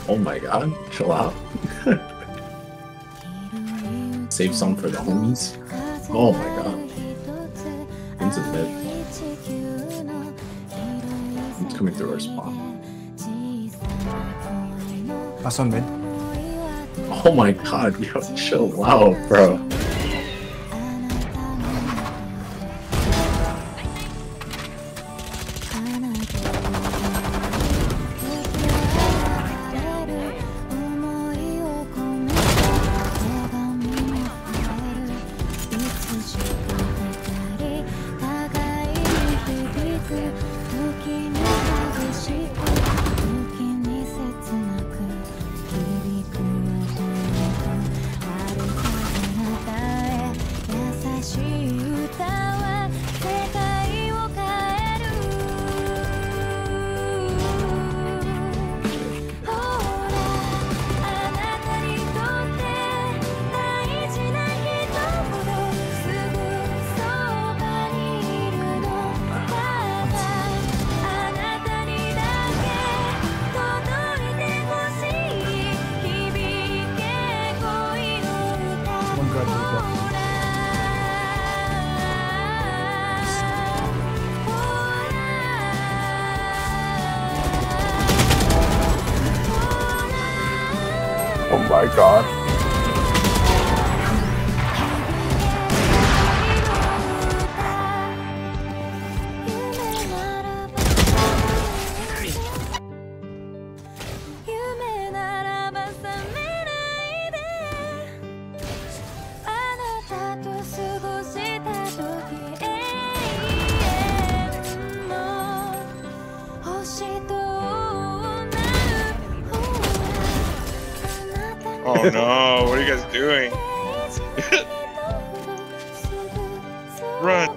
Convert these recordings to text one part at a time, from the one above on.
Oh my god, chill out. Save some for the homies. Oh my god. Into the mid. He's coming through our spawn. Last one mid. Oh my god, yo, chill out, bro. Oh my god. Oh no, what are you guys doing? Run.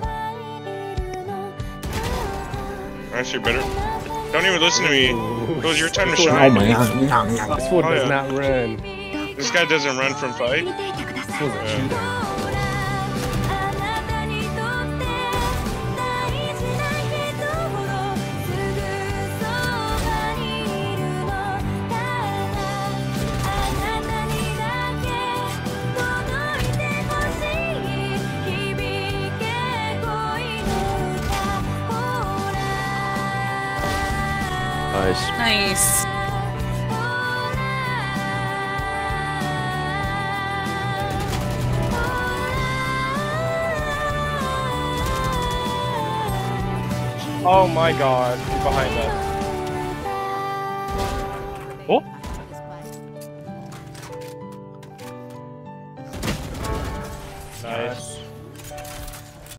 Actually, better. Don't even listen to me. It was your time to shine. Oh my god. This fool does yeah. not run. This guy doesn't run from fight. This fool's a cheater. Nice. Oh my god, he's behind us. Oh! Nice.